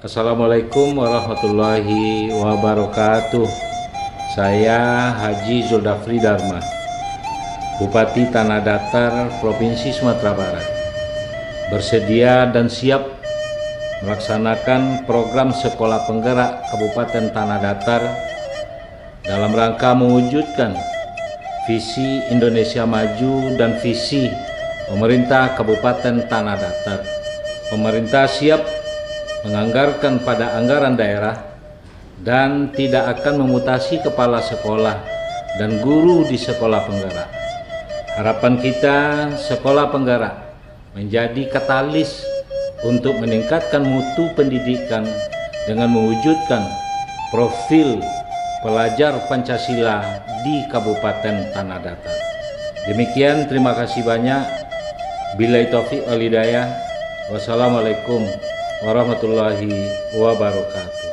Assalamualaikum warahmatullahi wabarakatuh. Saya Haji Zuldafri Dharma, Bupati Tanah Datar, Provinsi Sumatera Barat, bersedia dan siap melaksanakan program Sekolah Penggerak Kabupaten Tanah Datar dalam rangka mewujudkan visi Indonesia Maju dan visi pemerintah Kabupaten Tanah Datar. Pemerintah siap menganggarkan pada anggaran daerah dan tidak akan memutasi kepala sekolah dan guru di sekolah penggerak. Harapan kita, sekolah penggerak menjadi katalis untuk meningkatkan mutu pendidikan dengan mewujudkan profil pelajar Pancasila di Kabupaten Tanah Datar. Demikian, terima kasih banyak. Billahi taufiq wal hidayah. Wassalamualaikum warahmatullahi wabarakatuh.